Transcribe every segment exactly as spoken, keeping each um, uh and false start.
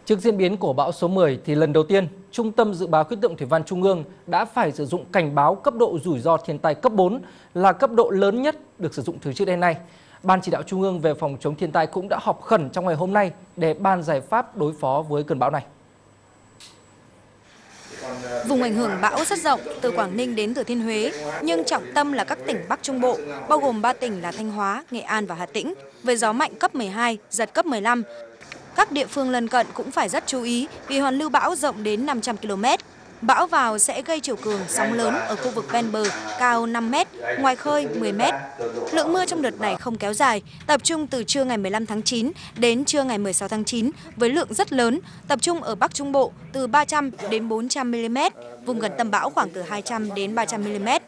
Trước diễn biến của bão số mười thì lần đầu tiên, Trung tâm Dự báo Khí tượng Thủy văn Trung ương đã phải sử dụng cảnh báo cấp độ rủi ro thiên tai cấp bốn là cấp độ lớn nhất được sử dụng từ trước đến nay. Ban Chỉ đạo Trung ương về phòng chống thiên tai cũng đã họp khẩn trong ngày hôm nay để ban giải pháp đối phó với cơn bão này. Vùng ảnh hưởng bão rất rộng, từ Quảng Ninh đến Thừa Thiên Huế, nhưng trọng tâm là các tỉnh Bắc Trung Bộ, bao gồm ba tỉnh là Thanh Hóa, Nghệ An và Hà Tĩnh, với gió mạnh cấp mười hai, giật cấp mười lăm. Các địa phương lân cận cũng phải rất chú ý vì hoàn lưu bão rộng đến năm trăm ki lô mét. Bão vào sẽ gây chiều cường, sóng lớn ở khu vực ven bờ cao năm mét, ngoài khơi mười mét. Lượng mưa trong đợt này không kéo dài, tập trung từ trưa ngày mười lăm tháng chín đến trưa ngày mười sáu tháng chín với lượng rất lớn, tập trung ở Bắc Trung Bộ từ ba trăm đến bốn trăm mi li mét, vùng gần tâm bão khoảng từ hai trăm đến ba trăm mi li mét.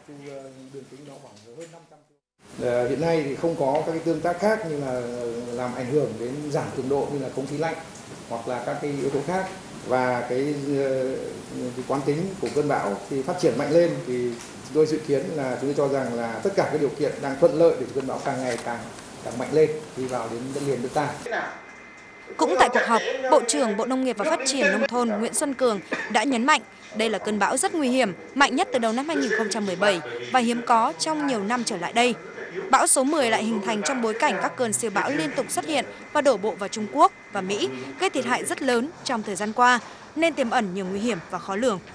Hiện nay thì không có các cái tương tác khác như là làm ảnh hưởng đến giảm cường độ như là không khí lạnh hoặc là các cái yếu tố khác, và cái, cái quán tính của cơn bão thì phát triển mạnh lên, thì chúng tôi dự kiến là chúng tôi cho rằng là tất cả các điều kiện đang thuận lợi để cơn bão càng ngày càng càng mạnh lên đi vào đến đất liền nước ta. Cũng tại cuộc họp, Bộ trưởng Bộ Nông nghiệp và Phát triển Nông thôn Nguyễn Xuân Cường đã nhấn mạnh đây là cơn bão rất nguy hiểm, mạnh nhất từ đầu năm hai nghìn không trăm mười bảy và hiếm có trong nhiều năm trở lại đây. Bão số mười lại hình thành trong bối cảnh các cơn siêu bão liên tục xuất hiện và đổ bộ vào Trung Quốc và Mỹ, gây thiệt hại rất lớn trong thời gian qua, nên tiềm ẩn nhiều nguy hiểm và khó lường.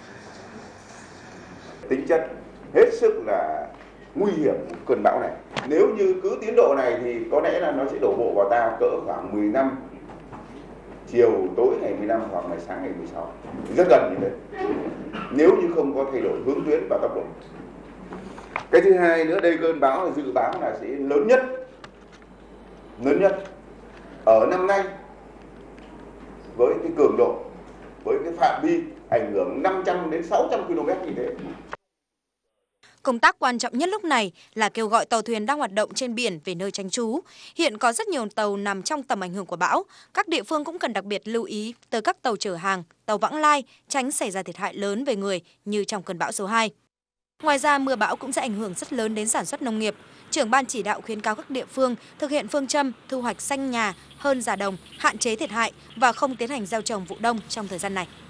Tính chất hết sức là nguy hiểm của cơn bão này. Nếu như cứ tiến độ này thì có lẽ là nó sẽ đổ bộ vào ta cỡ khoảng mười lăm chiều tối ngày mười lăm hoặc ngày sáng ngày mười sáu. Rất gần như thế. Nếu như không có thay đổi hướng tuyến và tốc độ. Cái thứ hai nữa, đây cơn bão là dự báo là sẽ lớn nhất, lớn nhất ở năm nay với cái cường độ, với cái phạm vi ảnh hưởng năm trăm đến sáu trăm ki lô mét như thế. Công tác quan trọng nhất lúc này là kêu gọi tàu thuyền đang hoạt động trên biển về nơi tránh trú. Hiện có rất nhiều tàu nằm trong tầm ảnh hưởng của bão. Các địa phương cũng cần đặc biệt lưu ý tới các tàu chở hàng, tàu vãng lai, tránh xảy ra thiệt hại lớn về người như trong cơn bão số hai. Ngoài ra, mưa bão cũng sẽ ảnh hưởng rất lớn đến sản xuất nông nghiệp. Trưởng ban chỉ đạo khuyến cáo các địa phương thực hiện phương châm thu hoạch xanh nhà hơn già đồng, hạn chế thiệt hại và không tiến hành gieo trồng vụ đông trong thời gian này.